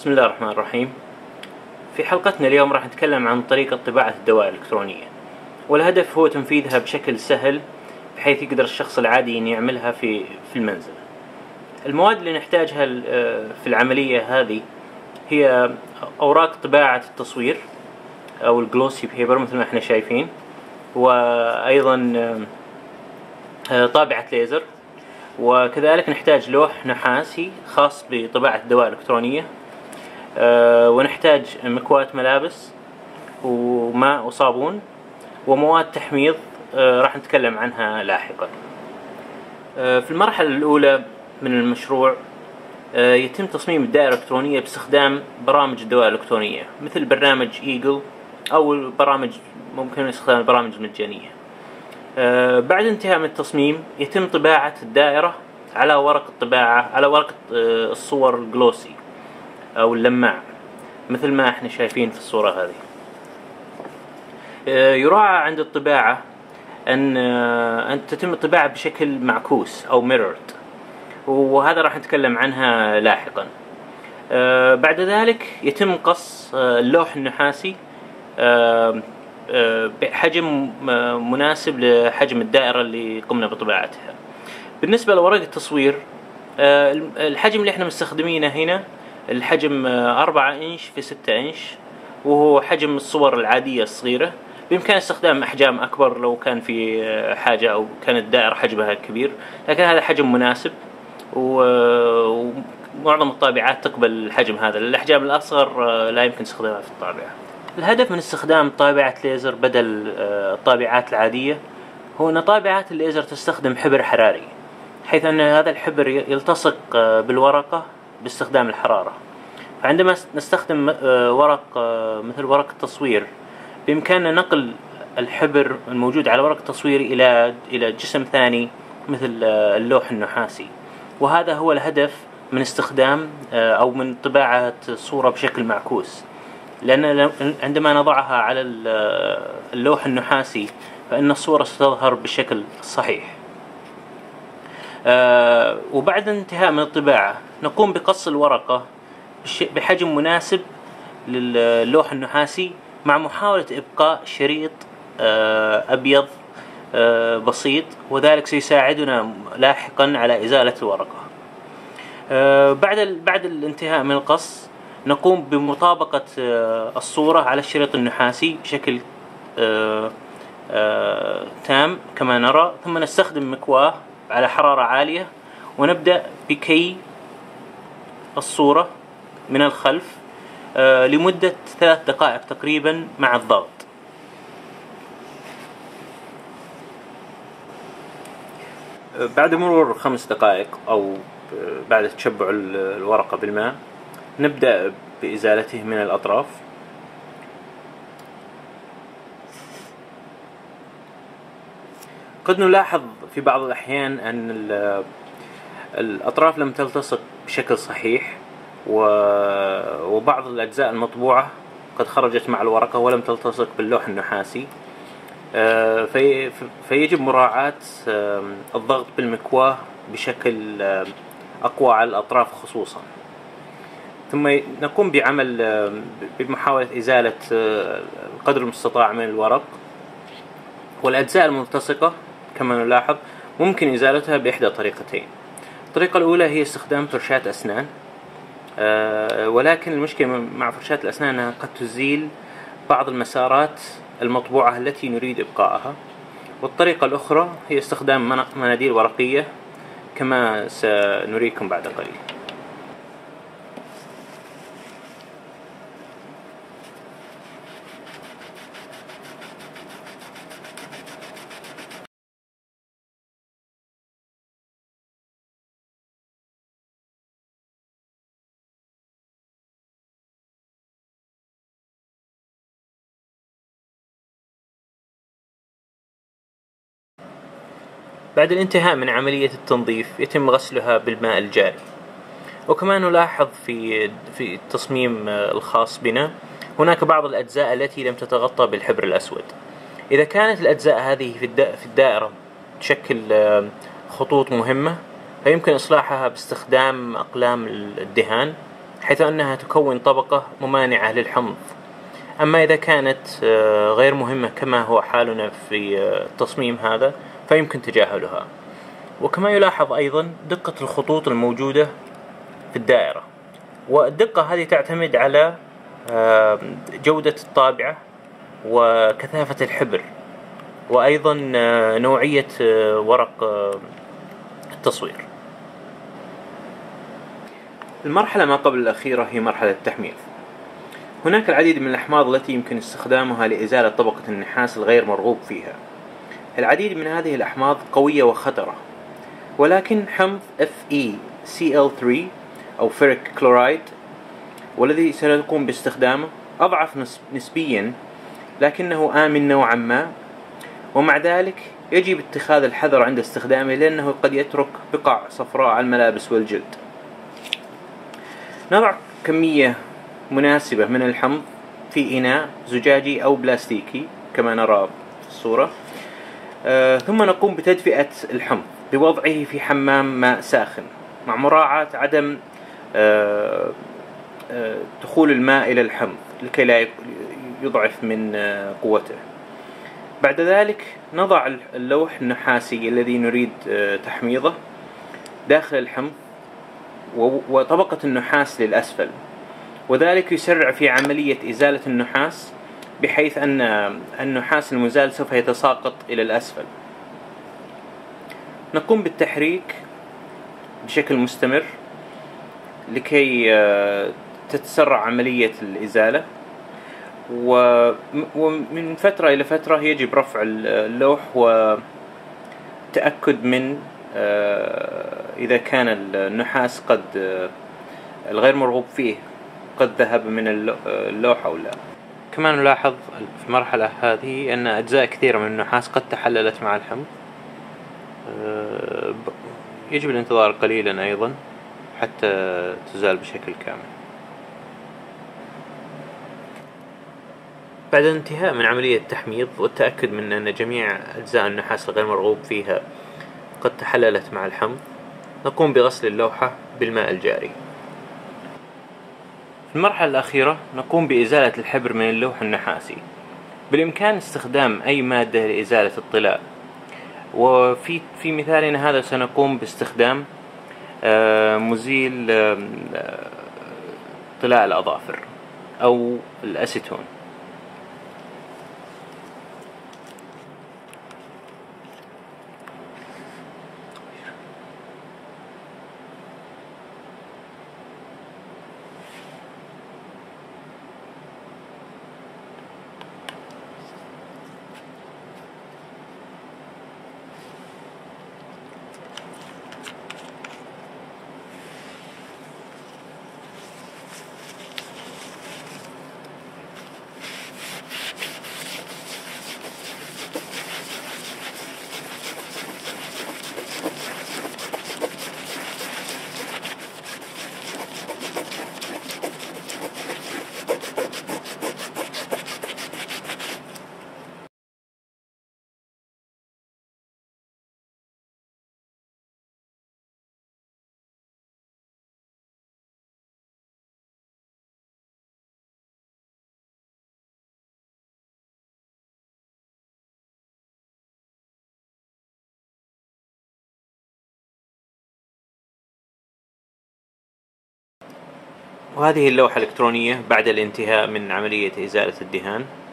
بسم الله الرحمن الرحيم. في حلقتنا اليوم راح نتكلم عن طريقة طباعة الدوائر الإلكترونية، والهدف هو تنفيذها بشكل سهل بحيث يقدر الشخص العادي أن يعملها في المنزل. المواد اللي نحتاجها في العملية هذه هي أوراق طباعة التصوير أو الجلوسي بيبر مثل ما احنا شايفين، وأيضا طابعة ليزر، وكذلك نحتاج لوح نحاسي خاص بطباعة الدوائر الإلكترونية، ونحتاج مكواة ملابس وماء وصابون ومواد تحميض راح نتكلم عنها لاحقا. في المرحلة الأولى من المشروع يتم تصميم الدائرة الإلكترونية باستخدام برامج الدوائر الإلكترونية مثل برنامج إيجل أو برامج ممكن استخدام البرامج المجانية. بعد انتهاء من التصميم يتم طباعة الدائرة على ورق الطباعة على ورقة الصور الجلوسي أو اللماع مثل ما احنا شايفين في الصورة هذه. يراعى عند الطباعة أن تتم الطباعة بشكل معكوس أو mirrored، وهذا راح نتكلم عنها لاحقا. بعد ذلك يتم قص اللوح النحاسي بحجم مناسب لحجم الدائرة اللي قمنا بطباعتها. بالنسبة لورق التصوير، الحجم اللي احنا مستخدمينه هنا الحجم 4 إنش في 6 إنش، وهو حجم الصور العادية الصغيرة. بإمكان استخدام أحجام أكبر لو كان في حاجة أو كانت الدائرة حجمها كبير، لكن هذا حجم مناسب، ومعظم الطابعات تقبل الحجم هذا. الأحجام الأصغر لا يمكن استخدامها في الطابعة. الهدف من استخدام طابعة ليزر بدل الطابعات العادية هو أن طابعات الليزر تستخدم حبر حراري، حيث أن هذا الحبر يلتصق بالورقة باستخدام الحرارة. فعندما نستخدم ورق مثل ورق التصوير، بإمكاننا نقل الحبر الموجود على ورق التصوير إلى جسم ثاني مثل اللوح النحاسي، وهذا هو الهدف من استخدام أو من طباعة الصورة بشكل معكوس، لأن عندما نضعها على اللوح النحاسي فإن الصورة ستظهر بالشكل الصحيح. وبعد انتهاء من الطباعة نقوم بقص الورقة بحجم مناسب للوح النحاسي، مع محاولة إبقاء شريط أبيض بسيط، وذلك سيساعدنا لاحقا على إزالة الورقة. بعد الانتهاء من القص نقوم بمطابقة الصورة على الشريط النحاسي بشكل تام كما نرى، ثم نستخدم مكواة على حرارة عالية ونبدأ بكي الصورة من الخلف لمدة 3 دقائق تقريبا مع الضغط. بعد مرور 5 دقائق أو بعد تشبع الورقة بالماء نبدأ بإزالته من الأطراف. قد نلاحظ في بعض الأحيان أن الأطراف لم تلتصق بشكل صحيح، وبعض الأجزاء المطبوعة قد خرجت مع الورقة ولم تلتصق باللوح النحاسي، فيجب مراعاة الضغط بالمكواة بشكل أقوى على الأطراف خصوصا. ثم نقوم بمحاولة إزالة القدر المستطاع من الورق، والأجزاء الملتصقة كما نلاحظ ممكن إزالتها بإحدى طريقتين. الطريقة الأولى هي استخدام فرشاة أسنان، ولكن المشكلة مع فرشاة الأسنان أنها قد تزيل بعض المسارات المطبوعة التي نريد إبقائها. والطريقة الأخرى هي استخدام مناديل ورقية كما سنريكم بعد قليل. بعد الانتهاء من عملية التنظيف يتم غسلها بالماء الجاري. وكما نلاحظ في التصميم الخاص بنا هناك بعض الأجزاء التي لم تتغطى بالحبر الأسود. إذا كانت الأجزاء هذه في الدائرة تشكل خطوط مهمة، فيمكن إصلاحها باستخدام أقلام الدهان حيث أنها تكون طبقة ممانعة للحمض. أما إذا كانت غير مهمة كما هو حالنا في التصميم هذا فيمكن تجاهلها. وكما يلاحظ أيضا دقة الخطوط الموجودة في الدائرة، والدقة هذه تعتمد على جودة الطابعة وكثافة الحبر، وأيضا نوعية ورق التصوير. المرحلة ما قبل الأخيرة هي مرحلة التحميض. هناك العديد من الأحماض التي يمكن استخدامها لإزالة طبقة النحاس الغير مرغوب فيها. العديد من هذه الأحماض قوية وخطرة، ولكن حمض FeCl3 أو فيريك كلورايد والذي سنقوم باستخدامه أضعف نسبيا، لكنه آمن نوعا ما، ومع ذلك يجب اتخاذ الحذر عند استخدامه لأنه قد يترك بقع صفراء على الملابس والجلد. نضع كمية مناسبة من الحمض في إناء زجاجي أو بلاستيكي كما نرى في الصورة، ثم نقوم بتدفئة الحمض بوضعه في حمام ماء ساخن مع مراعاة عدم دخول الماء إلى الحمض لكي لا يضعف من قوته. بعد ذلك نضع اللوح النحاسي الذي نريد تحميضه داخل الحمض وطبقة النحاس للأسفل، وذلك يسرع في عملية إزالة النحاس بحيث أن النحاس المزال سوف يتساقط إلى الأسفل. نقوم بالتحريك بشكل مستمر لكي تتسرع عملية الإزالة، ومن فترة إلى فترة يجب رفع اللوح وتأكد من إذا كان النحاس قد الغير مرغوب فيه قد ذهب من اللوح أو لا. كما نلاحظ في المرحلة هذه أن أجزاء كثيرة من النحاس قد تحللت مع الحمض. يجب الانتظار قليلا أيضا حتى تزال بشكل كامل. بعد الانتهاء من عملية التحميض والتأكد من أن جميع أجزاء النحاس الغير مرغوب فيها قد تحللت مع الحمض، نقوم بغسل اللوحة بالماء الجاري. في المرحلة الأخيرة نقوم بإزالة الحبر من اللوح النحاسي. بالإمكان استخدام أي مادة لإزالة الطلاء، وفي مثالنا هذا سنقوم باستخدام مزيل طلاء الأظافر أو الأسيتون. وهذه اللوحة الإلكترونية بعد الانتهاء من عملية إزالة الدهان.